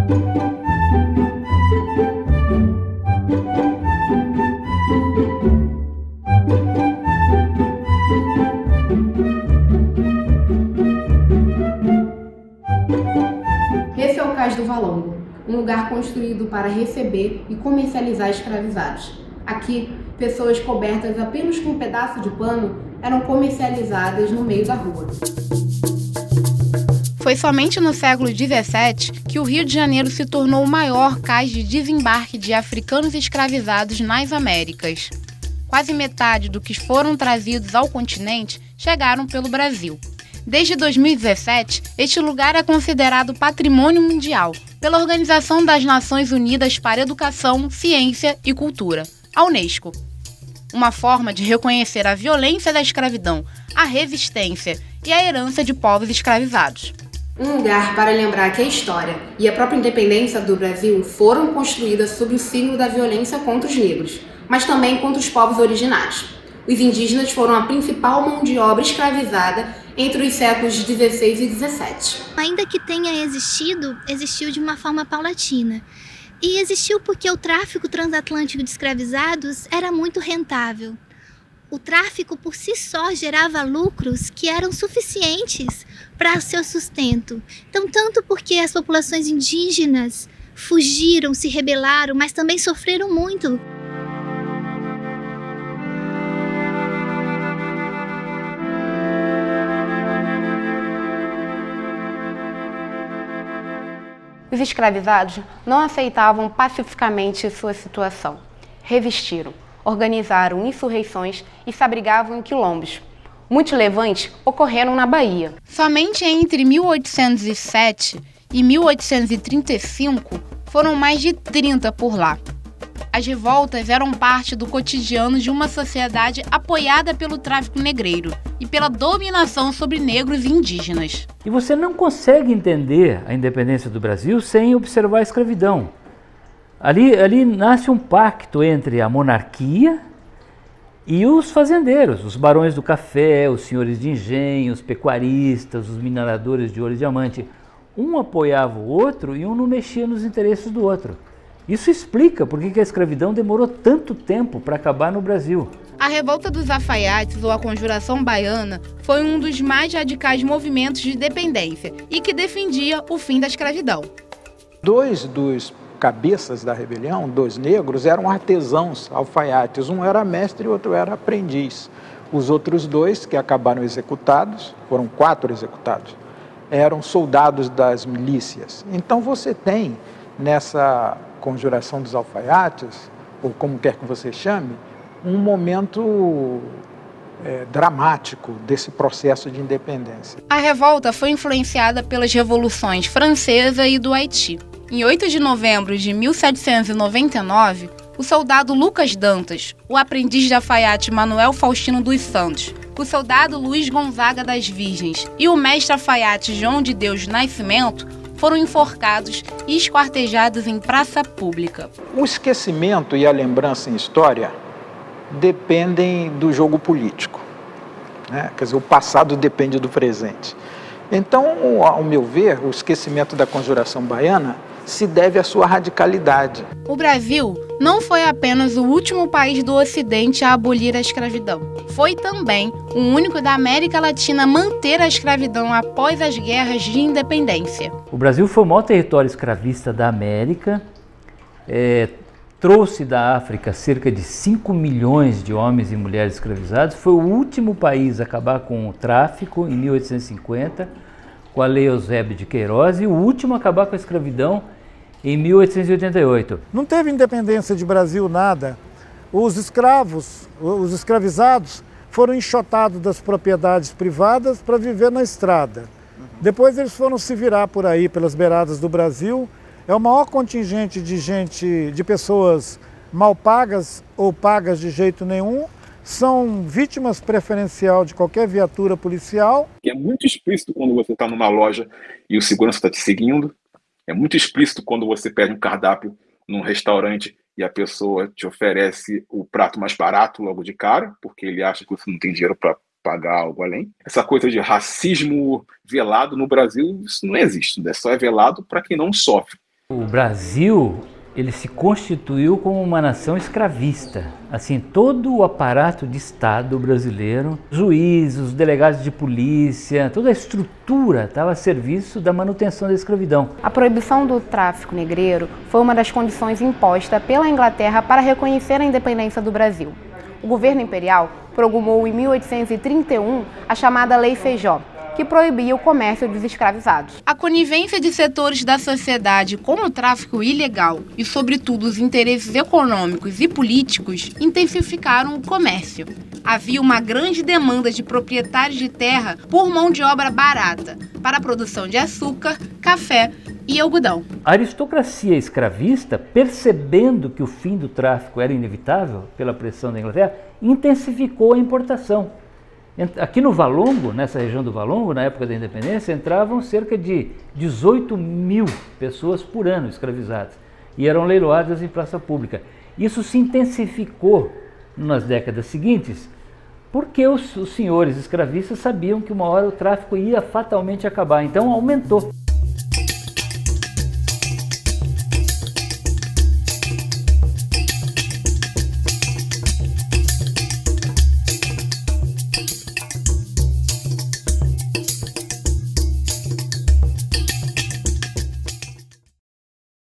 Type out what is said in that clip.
Esse é o Cais do Valongo, um lugar construído para receber e comercializar escravizados. Aqui, pessoas cobertas apenas com um pedaço de pano eram comercializadas no meio da rua. Foi somente no século XVII que o Rio de Janeiro se tornou o maior cais de desembarque de africanos escravizados nas Américas. Quase metade do que foram trazidos ao continente chegaram pelo Brasil. Desde 2017, este lugar é considerado Patrimônio Mundial pela Organização das Nações Unidas para Educação, Ciência e Cultura, a Unesco. Uma forma de reconhecer a violência da escravidão, a resistência e a herança de povos escravizados. Um lugar para lembrar que a história e a própria independência do Brasil foram construídas sob o signo da violência contra os negros, mas também contra os povos originários. Os indígenas foram a principal mão de obra escravizada entre os séculos XVI e XVII. Ainda que tenha existido, existiu de uma forma paulatina. E existiu porque o tráfico transatlântico de escravizados era muito rentável. O tráfico por si só gerava lucros que eram suficientes para seu sustento. Então, tanto porque as populações indígenas fugiram, se rebelaram, mas também sofreram muito. Os escravizados não aceitavam pacificamente sua situação. Resistiram, organizaram insurreições e se abrigavam em quilombos. Muitos levantes ocorreram na Bahia. Somente entre 1807 e 1835 foram mais de 30 por lá. As revoltas eram parte do cotidiano de uma sociedade apoiada pelo tráfico negreiro e pela dominação sobre negros e indígenas. E você não consegue entender a independência do Brasil sem observar a escravidão. Ali nasce um pacto entre a monarquia e os fazendeiros, os barões do café, os senhores de engenho, os pecuaristas, os mineradores de ouro e diamante. Um apoiava o outro e um não mexia nos interesses do outro. Isso explica por que a escravidão demorou tanto tempo para acabar no Brasil. A Revolta dos Alfaiates, ou a Conjuração Baiana, foi um dos mais radicais movimentos de independência e que defendia o fim da escravidão. Dois dos cabeças da rebelião, dois negros, eram artesãos alfaiates. Um era mestre e o outro era aprendiz. Os outros dois, que acabaram executados, foram 4 executados, eram soldados das milícias. Então você tem nessa Conjuração dos Alfaiates, ou como quer que você chame, um momento dramático desse processo de independência. A revolta foi influenciada pelas revoluções francesa e do Haiti. Em 8 de novembro de 1799, o soldado Lucas Dantas, o aprendiz de alfaiate Manuel Faustino dos Santos, o soldado Luiz Gonzaga das Virgens e o mestre alfaiate João de Deus Nascimento foram enforcados e esquartejados em praça pública. O esquecimento e a lembrança em história dependem do jogo político, né? Quer dizer, o passado depende do presente. Então, ao meu ver, o esquecimento da Conjuração Baiana se deve à sua radicalidade. O Brasil não foi apenas o último país do Ocidente a abolir a escravidão. Foi também o único da América Latina a manter a escravidão após as guerras de independência. O Brasil foi o maior território escravista da América, trouxe da África cerca de 5 milhões de homens e mulheres escravizados, foi o último país a acabar com o tráfico em 1850, com a Lei Eusébio de Queiroz, e o último a acabar com a escravidão em 1888. Não teve independência de Brasil, nada. Os escravos, os escravizados, foram enxotados das propriedades privadas para viver na estrada. Depois eles foram se virar por aí, pelas beiradas do Brasil. É o maior contingente de pessoas mal pagas ou pagas de jeito nenhum. São vítimas preferencial de qualquer viatura policial. É muito explícito quando você está numa loja e o segurança está te seguindo. É muito explícito quando você pede um cardápio num restaurante e a pessoa te oferece o prato mais barato logo de cara, porque ele acha que você não tem dinheiro para pagar algo além. Essa coisa de racismo velado no Brasil, isso não existe, né? Só é velado para quem não sofre. O Brasil, ele se constituiu como uma nação escravista. Assim, todo o aparato de Estado brasileiro, juízes, delegados de polícia, toda a estrutura estava a serviço da manutenção da escravidão. A proibição do tráfico negreiro foi uma das condições impostas pela Inglaterra para reconhecer a independência do Brasil. O governo imperial promulgou em 1831 a chamada Lei Feijó, que proibia o comércio dos escravizados. A conivência de setores da sociedade com o tráfico ilegal e, sobretudo, os interesses econômicos e políticos intensificaram o comércio. Havia uma grande demanda de proprietários de terra por mão de obra barata para a produção de açúcar, café e algodão. A aristocracia escravista, percebendo que o fim do tráfico era inevitável pela pressão da Inglaterra, intensificou a importação. Aqui no Valongo, nessa região do Valongo, na época da independência, entravam cerca de 18 mil pessoas por ano escravizadas e eram leiloadas em praça pública. Isso se intensificou nas décadas seguintes porque os senhores escravistas sabiam que uma hora o tráfico ia fatalmente acabar, então aumentou.